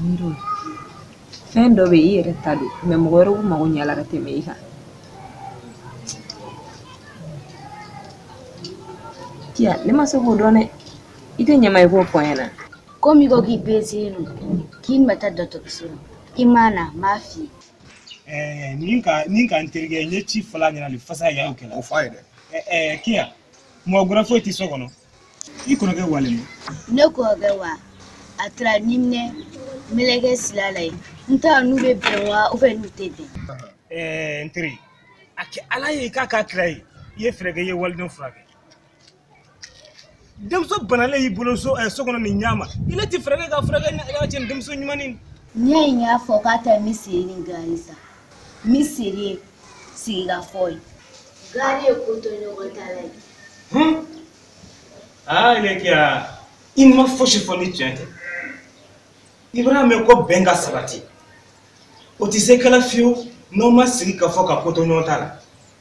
Miro. Fendo be yere tadu. Me mugoro ma nyala ka temeika. Kia, le maso hodone. Ite nyama ipo poena. Komi ko ki bezenu. Kin mata doctor Imana mafi. Ninka nterige nye chief fala nyana li fasa ya ukela. O faide. Kia. Mo gura fo ti sokono. Ikono ke wale mo. Ne ko ga wa. Atra nimne meleke silalai. Nta nube bewa o fe nutede. Ntiri. Aki alaye ka krai. Ye frege ye waldon frage. Demso banale yi bolo sokono ni nyama. Ile ti frege ka frege na chen demso nyumani. Nye nya fokata misiri ngarisa. Misiri siga foi. Gari okuto nyogotala. Ile kia inma foshi foni chente. Ibra me ko benga sabati. Otise kala fiu no ma sigi ka foka poto nyotala.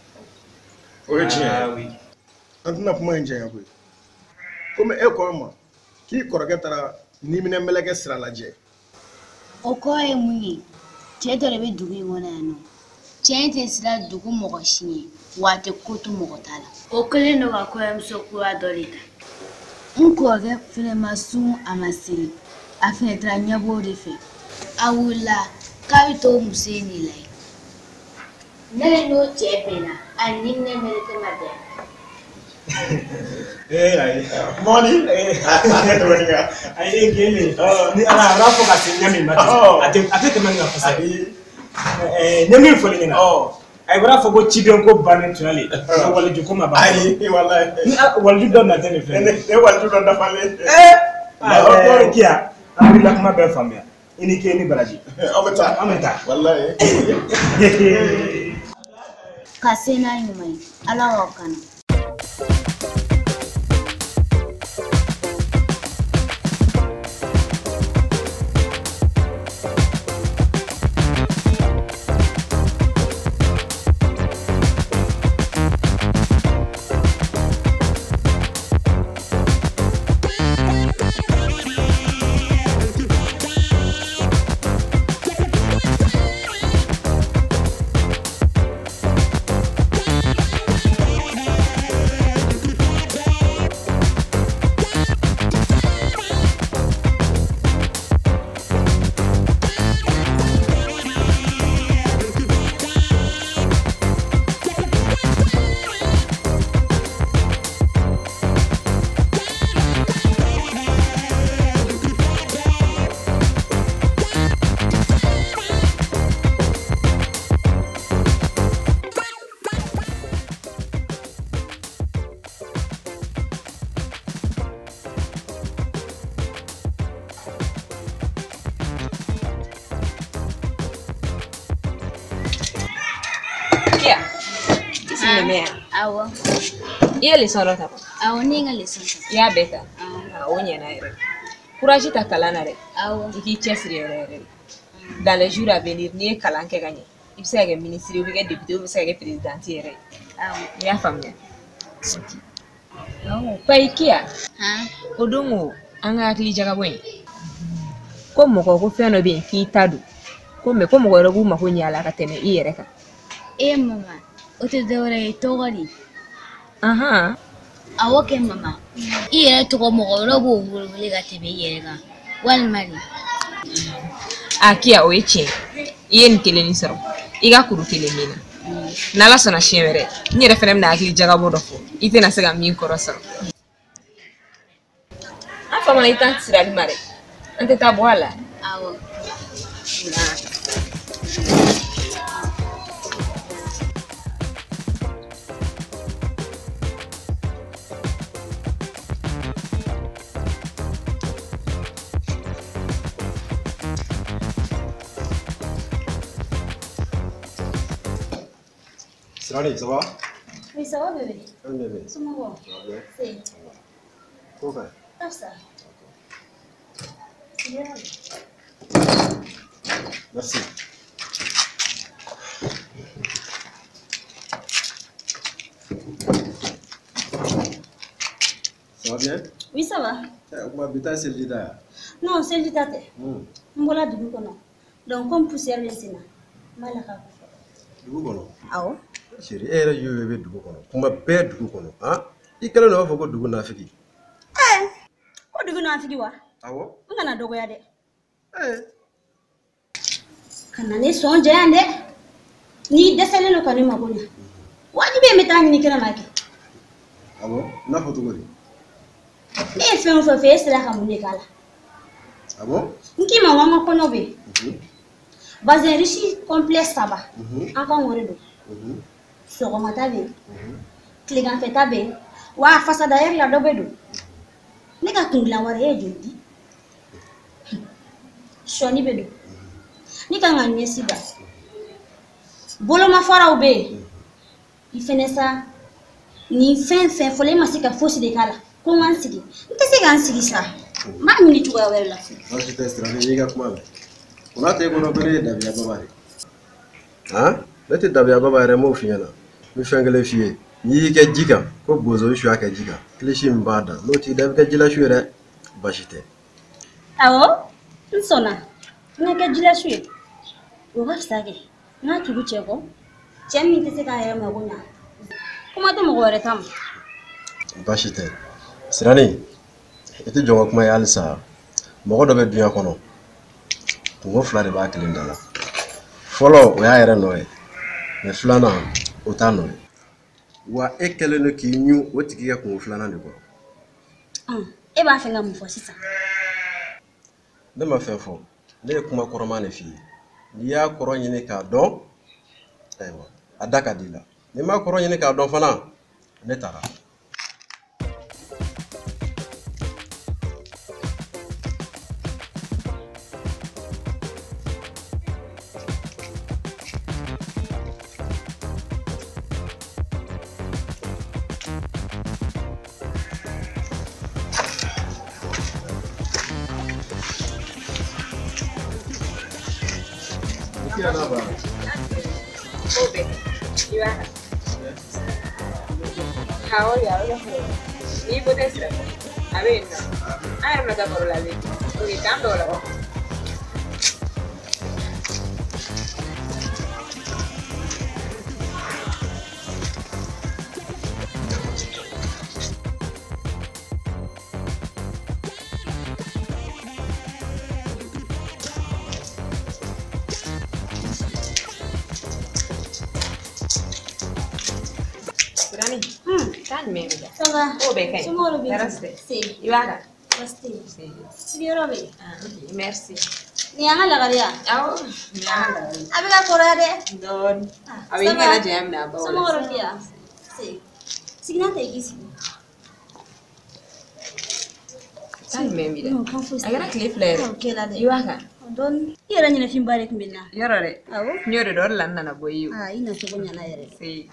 Oui. Antuna kuma nje yakwe. Comme ekorma ki koroketara ni mine meleke sira laje. Okoye munyi. Cheto rebe dugu ngona no. Chente sira dugu mogoshinye. Wate kotu mogotala. Okole no bakoye msoku adolita. Nkoge filemasu amasiri. Afetra nyabo refe. Awula kabito museni lai. Nele no chepena. Aninne meleke made. Money? Ai ngene. Ni ala rapo ka nyami mati. Ate menga fasari. Nyami foli ngina. Ai bara fogo chibion ko banen tunali. Wala ju koma ba. Ai wallahi. Wala ju don na tene fe. Wala ju don da fale. Kia. Ari la kuma be famia. Ini ke ni baraji. Ameta. Wallahi. Kasena yumai. Ala wakana. Awo. Iya leçon lo tapa. Awo ni nga leçon. Ya beta. Awo nyana ere. Courage ta kalana re. Awo. Iki chesri ere. Dans les jours à venir, ni kalan ke gagner. Il sait que ministre, il sait que député, il sait que président ere. Awo. Ya famille. Non, pa ikia. Odongo anga atli jaga bwen. Comme ko feno bien ki tadu. Comme ko rogu ma ko nyala ka teme ere ka. Mama. Ote dore togori. Aha. Awoke mama. Iyere togo mogoro bo wuli ga tebe yere ga. Wal mari. Akia oeche. Yen keleni soro. Iga kuru kelemina. Nala sona shemere. Ni referem na akili jaga bodo fo. Ite na sega min koro soro. Afa mana ita sirali mare. Ante tabuala. Awo. Salut, ça va? Oui, ça va bébé. Oui, bébé. C'est mon bon. C'est. Comment faire? Comme ça. C'est bien. Merci. Ça va bien? Oui, ça va. On m'habite à Celle-Lida. Non, c'est le date. Mbola dugu kono. Donc comme poussière le sina. Mala ka ko. Dugu kono. Awo. Chérie, e yɛrɛ yo bɛ dugu kɔnɔ. Kuma bɛɛ dugu kɔnɔ. Han? I kɛlen don b'a fɔ ko dugu nafigi. Ko dugu nafigi wa? Awɔ. N kana dɔgɔya dɛ. Kana ne sɔn jɛyan dɛ. Ni dɛsɛlen don ka ne mako ɲa. Wajibi ye n bɛ taa ɲini kɛnɛma kɛ. Awɔ, n'a fɔ cogo di? Ne ye fɛn o fɛn fɛ e sera ka mun de k'a la? Awɔ. N k'i ma n ko an ka kɔɲɔ bɛ yen. Bazin riche complet 3 an ka wari don. Sɔgɔmata bɛ yen. Tileganfɛta bɛ yen. Wa fasada yɛrɛ la dɔ bɛ don. Ne ka kundilan wari e ye joli di? Sɔni bɛ don. Ne kan ka ɲɛsi da. Bolomafaraw bɛ yen. I fɛnɛ sa ni fɛn fɛn fɔlɔ e ma se ka fosi de k'a la. Ko n ka n sigi. N tɛ se ka n sigi sa. N b'a ɲini cogoya wɛrɛ la. Baasi tɛ Sirani, i ka kuma mɛn. O n'a tɛ e kɔnɔ ko ne ye dabiya baba de. Han? Ne tɛ dabiya baba yɛrɛ, n m'o f'i ɲɛna. N bɛ fɛn kelen f'i ye. N'i y'i kɛ ji kan, ko bozo su y'a kɛ ji kan. Kilisi min b'a da. N'o t'i da i bɛ kɛ ji la su ye dɛ. Baasi tɛ. Awɔ, n sɔnna. N ka kɛ jila su ye. O ka fisa kɛ. N ka tugu cɛ kɔ. Cɛ min tɛ se k'a yɛrɛ mako ɲa. Kuma tɛ mɔgɔ wɛrɛ ta ma. Baasi tɛ. Sirani, i tɛ jɔn ka kuma ye halisa. Mɔgɔ dɔ bɛ duɲa kɔnɔ. Kungo 2 de b'a kelen da la. Fɔlɔ o y'a yɛrɛ nɔ ye. Mais filanan o t'a nɔ ye. Wa e kɛlen don k'i ɲu o tigi ka kungo 2nan de kɔrɔ. E b'a fɛ ka mun fɔ sisan? Ne ma fɛn fɔ. Ne ye kuma kɔrɔman de f'i ye. N'i y'a kɔrɔ ɲini k'a dɔn, ayiwa, a da ka di la. N'i m'a kɔrɔ ɲini k'a dɔn fana, ne taara. Ni puedes ser. A ver, no. No está por la ley. Porque tanto la voz. Calme, amiga. Ça va? Oh, bem, quem? Sumoro bem. Sim. E vai lá? Gostei. Sim. Sigiro bem. Merci. Ni an ka lagariya? Awɔ, ni y'an ka lagari. A bɛ ka kɔrɔya dɛ. Dɔɔni. A bɛ ɲɛna janya minɛ a baw la. Sumoro bɛ yan. Sigina tɛ i k'i sigi. Calme, amiga. Non, kan fosi. A kɛra tile 2 yɛrɛ. O kɛla dɛ. I b'a kan? Dɔɔni. I yɛrɛ ɲɛnafinba de tun bɛ na. Yɔrɔ dɛ. Awɔ. N y'o de dɔn o de la n nana bɔ i ye. I nacogo ɲana yɛrɛ. Si.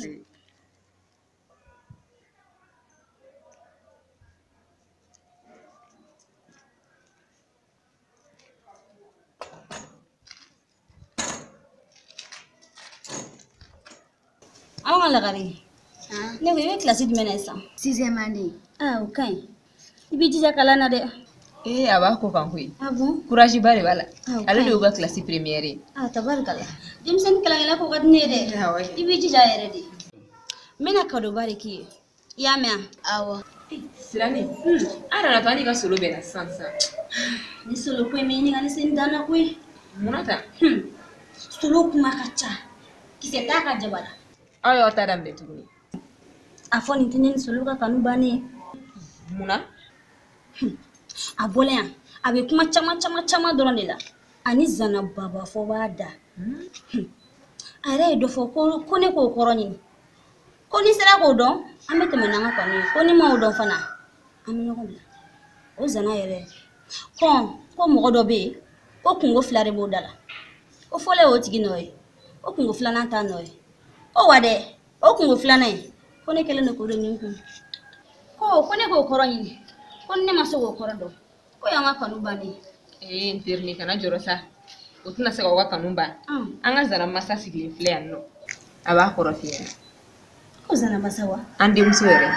An ka lagari. Ne ko i bɛ kilasi jumɛn na sisan? 6e année. O ka ɲi. I b'i jija kalan na dɛ. A b'a ko kan koyi. Ah bon? Courage ba de b'a la. Ah, Ale de ok. y'u ka classe première ye. Tabarikala. Denmisɛnnin kalankɛla ko ka di ne ye dɛ. Awɔ. I b'i jija yɛrɛ de. N bɛna kadoba de k'i ye. I y'a mɛn wa? Awɔ. Sirani, an nana to an n'i ka solo bɛnna sisan sisan. Ni solo ko in bɛ ɲininka ni sen danna koyi. Munna ta? Solo kuma ka ca. Kisɛ t'a ka jaba la. Aw y'aw ta daminɛ tuguni. A fɔ nin tɛ ne ni solo ka kanu bannen ye. Munna? A bɔlen yan a bɛ kuma caman dɔrɔn de la ani zana baba fɔ b'a da a yɛrɛ ye dɔ fɔ ko ne k'o kɔrɔ ɲini ko ni sera k'o dɔn an bɛ tɛmɛ n'an ka kanu ye ko ni m'o dɔn fana an bɛ ɲɔgɔn bila o zana yɛrɛ ko mɔgɔ dɔ bɛ yen ko kungo 2 de b'o da la o fɔlen o tigi nɔ ye o kungo 2nan t'a nɔ ye ko wa dɛ o kungo 2nan ye ko ne kɛlen don k'o de ɲini kun ko ne k'o kɔrɔ ɲini ko ne ma se k'o kɔrɔ dɔn ko y'an ka kanu bannen ye. N teri kana jɔrɔ sa o tɛna se k'aw ka kanu ban. An ka zana masa sigilen filɛ yan nɔ a b'a kɔrɔ f'i ɲɛna. Ko zana masa wa? An denmuso yɛrɛ.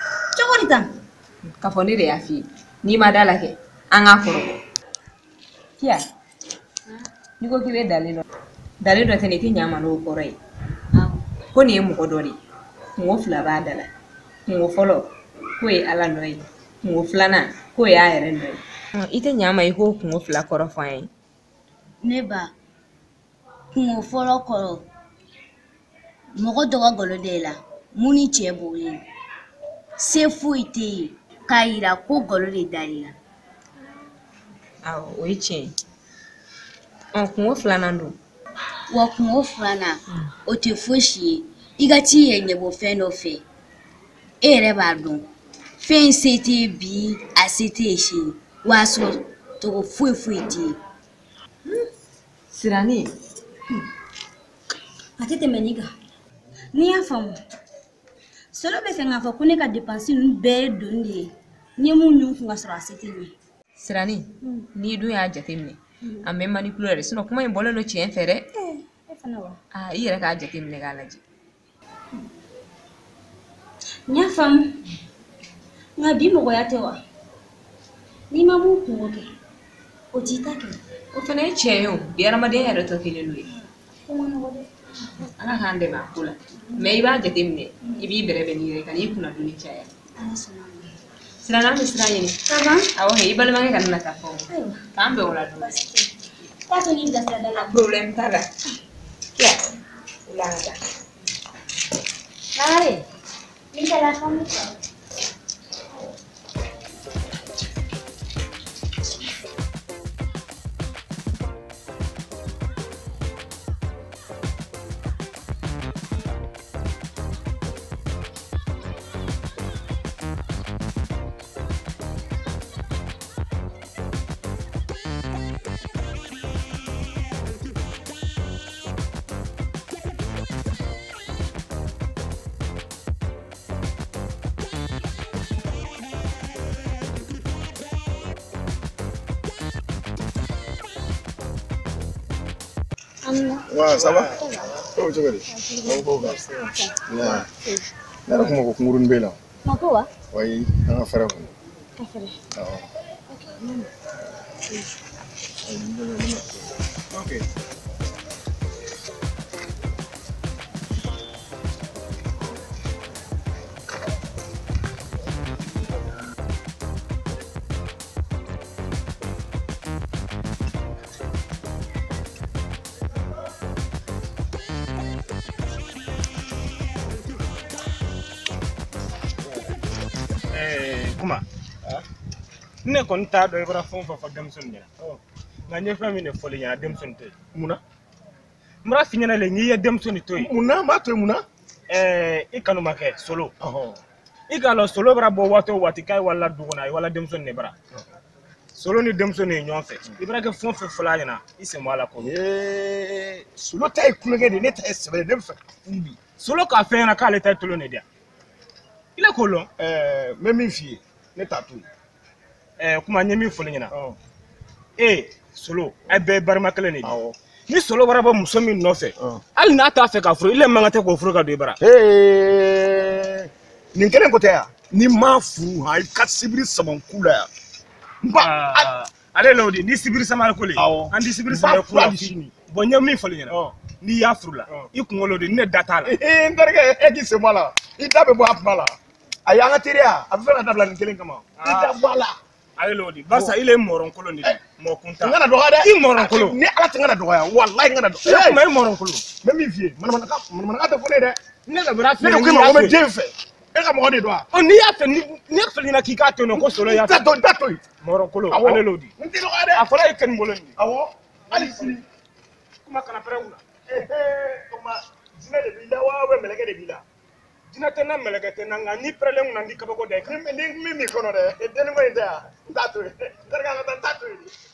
Cogo di tan? K'a fɔ ne de y'a f'i ye n'i ma da la kɛ an k'a kɔrɔ. Kia. Ni ko kibe dalilo. Dalilo tene ti nyama no koroi. Ko ni mu ko dori. Ngo fula ba dala. Ngo folo ko e ala noi. Ngo fulana ko e ayere noi. Ite nyama iko ngo fula koro fain. Neba. Kungo fɔlɔ kɔrɔ mɔgɔ dɔgɔ golo de la mun ni cɛ b'o ye se foyi tɛ yen k'a yira ko golo de dali la. Awɔ o ye tiɲɛ ye. Kungo filanan don. Wa kungo filanan o tɛ fosi ye i ka t'i yɛrɛ ɲɛbɔ fɛn dɔ fɛ e yɛrɛ b'a dɔn fɛn se tɛ bi a se tɛ sini wa a sɔrɔ togo foyi tɛ yen. Sirani. Ate tɛmɛ ni kan n'i y'a faamu solo bɛ fɛ k'a fɔ ko ne ka dépense ninnu bɛɛ ye doni de ye n ye mun ɲun kun ka sɔrɔ a se tɛ ɲɛ. Sirani n'i dun y'a jateminɛ a mɛ manipuler sinon kuma in bɔlen don tiɲɛ fɛ dɛ. E fana wa. I yɛrɛ k'a jateminɛ k'a lajɛ. N y'a faamu nka bi mɔgɔya tɛ wa n'i ma mun kungo kɛ o t'i ta kɛ. O fana ye tiɲɛ ye o bi adamadenya yɛrɛ tɔ kelen don ye. Ko ma nɔgɔ dɛ. Ala k'an dɛmɛ a ko la mais i b'a jateminɛ i b'i bɛrɛbɛn n'i yɛrɛ ka n'i kunna doni caya. Sirani an bɛ sira ɲini. Awɔ i balimakɛ ka na taa fɔ k'an bɛn o la don. Taa to n'i bilasira da la. Problème t'a la. Kia o la an ka taa. Nagare n'i taara fɔ n bɛ sɔrɔ. Ouais, ça va? Oh, tu veux dire? Oh, bon, yeah. Ne yɛrɛ kuma ko kunkuruni b'e la. Ma ko wa? Oui, an ka fɛɛrɛ kɔni. Ka fɛɛrɛ. Awɔ. Ok. Kuma ne kɔni t'a dɔn i bɔra fɛn o fɛn fɔ denmisɛnnin ɲɛna nka n ye fɛn min de fɔli ɲɛna denmisɛnnin tɛ mun na n b'a f'i ɲɛna le n'i ye denmisɛnnin to yen mun na n b'a to yen mun na i kanu ma kɛ solo i k'a lɔn solo bara bɔ waati o waati k'a ye wala du kɔnɔ a ye wala denmisɛnnin de bara solo ni denmisɛnnin ye ɲɔgɔn fɛ i bɛra kɛ fɛn o fɛn fɔla a ɲɛna i sen bɔ a la ko solo ta ye kulonkɛ de ne ta ye sɛbɛn de ne bɛ fɛ ka furu bi solo k'a fɛn ɲɛna k'ale ta ye tolo de di yan i la k'o lɔn n bɛ min f'i ye ne t'a to yen kuma n ye min fɔli ɲɛna solo a bɛɛ ye barima kelen de ye ni solo bara bɔ muso min nɔfɛ hali n'a t'a fɛ k'a furu ile man kan tɛ k'o furu ka don i bara nin kelen ko tɛ yan ni m'a furu i ka sibiri sabanku la yan n ba ale l'o de ni sibiri sama ko le an di sibiri sama ko la sini bon n ye min fɔli ɲɛna n'i y'a furu la i kunkolo de ne da t'a la n terikɛ e k'i sen bɔ a la i da bɛ bɔ a kuma la a y'an ka teriya a bɛ fɛ ka dabila nin kelen kama i da bɔ a la ale l'o de barisa ile mɔrɔnkolon de mɔ kunta n kana dɔgɔya dɛ i mɔrɔnkolon ni ala tɛ n kana dɔgɔya walayi n kana dɔgɔya kuma i mɔrɔnkolon n bɛ min f'i ye manamanakan tɛ fɔ ne ye dɛ ne ka bɛra fɛ ne ko i ma ko n bɛ den fɛ e ka mɔgɔ de don wa n'i y'a fɛ n'i y'a fɛ ɲɛna k'i k'a to yen nɔ ko solo y'a fɛ n t'a to yen mɔrɔnkolon ale l'o de n tɛ dɔgɔya dɛ a fɔra e kɛni bolo nin de awɔ hali sini kuma kana pɛrɛn kunna o ma jinɛ de b'i la wa mɛlɛkɛ de b'i la jinɛ tɛ n na mɛlɛkɛ tɛ n na nka n'i pɛrɛnlen kunna n di kabako da i kan ni min b'i kɔnɔ dɛ denni ko in tɛ yan n t'a to yen terikɛ an ka taa n t'a to yen